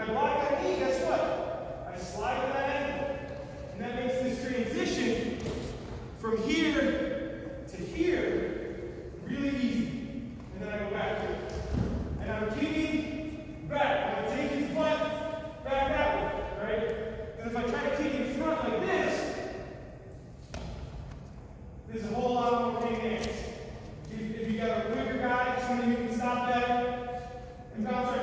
I block that knee, guess what? I slide to that ankle. And that makes this transition from here to here really easy. And then I go back to it. And I'm kicking back. I'm going to take his butt back that way, right? And if I try to kick in front like this, there's a whole lot more pain there. If you got a quicker guy, somebody who can stop that and bounce